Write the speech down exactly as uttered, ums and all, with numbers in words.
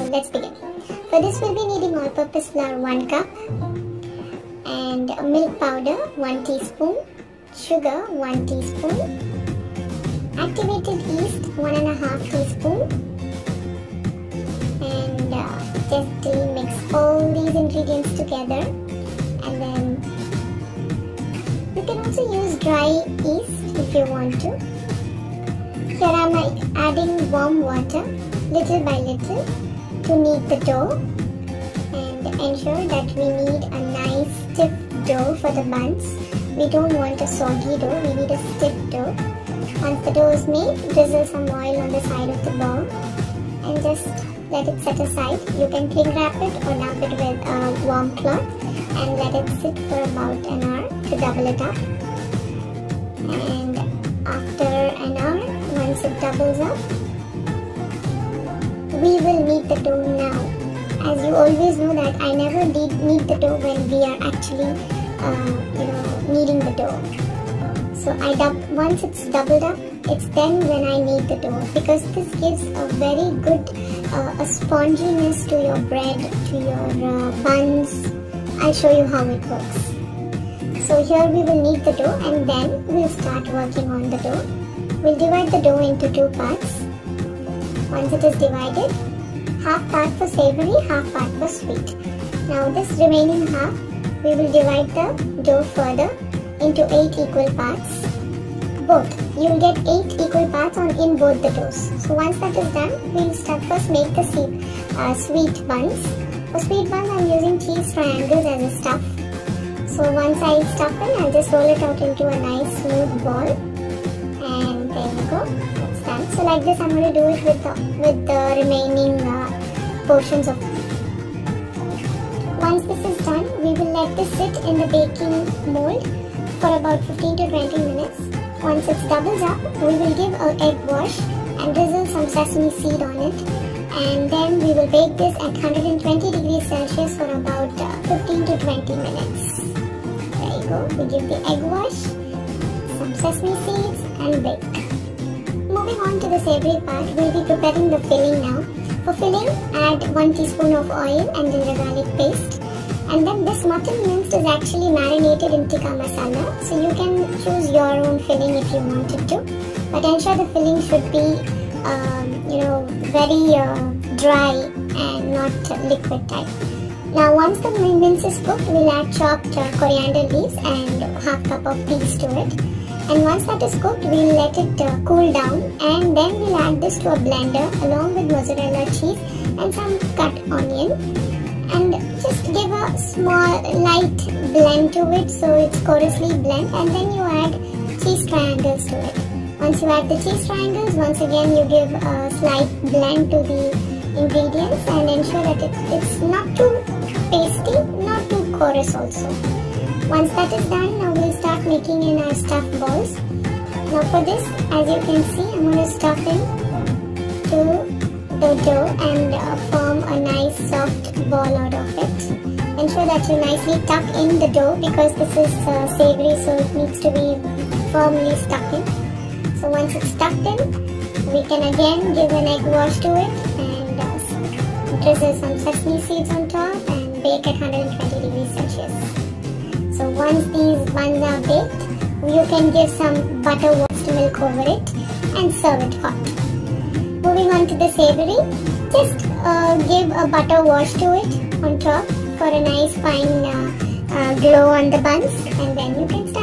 let's begin. For this we'll be needing all-purpose flour one cup and milk powder one teaspoon, sugar one teaspoon, activated yeast one and a half teaspoon, and uh, just mix all these ingredients together. And then you can also use dry yeast if you want to. Here I am adding warm water little by little to knead the dough, and ensure that we need a nice stiff dough for the buns. We don't want a soggy dough, we need a stiff dough. Once the dough is made, drizzle some oil on the side of the bowl and just let it set aside. You can cling wrap it or dump it with a warm cloth and let it sit for about an hour to double it up. And after an hour, once it doubles up, we will knead the dough now. As you always know that I never knead, knead the dough when we are actually uh, you know, kneading the dough. So I dub once it's doubled up, it's then when I knead the dough, because this gives a very good uh, a sponginess to your bread, to your uh, buns. I'll show you how it works. So here we will knead the dough and then we'll start working on the dough. We'll divide the dough into two parts. Once it is divided, half part for savory, half part for sweet. Now this remaining half, we will divide the dough further into eight equal parts. Both. You will get eight equal parts on in both the doughs. So once that is done, we will start first make the uh, sweet buns. For sweet buns, I am using cheese triangles as a stuff. So once I stuff in, I'll just roll it out into a nice smooth ball. And there you go. It's done. So like this, I'm going to do it with the, with the remaining uh, portions of. Once this is done, we will let this sit in the baking mold for about fifteen to twenty minutes. Once it doubles up, we will give an egg wash and drizzle some sesame seed on it. And then we will bake this at one hundred twenty degrees Celsius for about uh, fifteen to twenty minutes. There you go. We give the egg wash, some sesame seeds, and bake. Moving on to the savory part, we'll be preparing the filling now. For filling, add one teaspoon of oil and ginger garlic paste. And then this mutton minced is actually marinated in tikka masala, so you can choose your own filling if you wanted to. But ensure the filling should be, um, you know, very uh, dry and not uh, liquid type. Now once the mince is cooked, we'll add chopped uh, coriander leaves and half cup of peas to it. And once that is cooked, we'll let it uh, cool down, and then we'll add this to a blender along with mozzarella cheese and some cut onion. And just give a small light blend to it so it's coarsely blend, and then you add cheese triangles to it. Once you add the cheese triangles, once again you give a slight blend to the ingredients and ensure that it, it's not too pasty, not too coarse also. Once that is done, now we'll start making in our stuffed balls. Now for this, as you can see, I'm going to stuff in to the dough and uh, form a nice soft ball out of it. Ensure that you nicely tuck in the dough because this is uh, savory, so it needs to be firmly stuck in. So once it's tucked in, we can again give an egg wash to it and uh, drizzle some sesame seeds on top and bake at one hundred twenty degrees Celsius. So once these buns are baked, you can give some butter washed milk over it and serve it hot. Moving on to the savory, just uh, give a butter wash to it on top for a nice fine uh, uh, glow on the buns, and then you can start